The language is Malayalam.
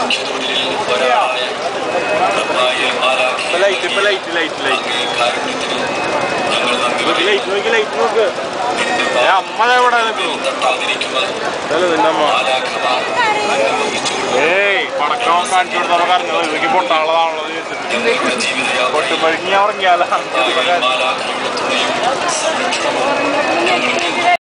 അമ്മ എവിടെ ഏയ് പടക്കം കാണിച്ചു കൊടുത്തപ്പോ കറങ്ങുന്നത് ഇതൊക്കെ പൊട്ടാളതാണല്ലോ പൊട്ടുമ്പഴക്ക് ഞാൻ ഉറങ്ങിയാലോ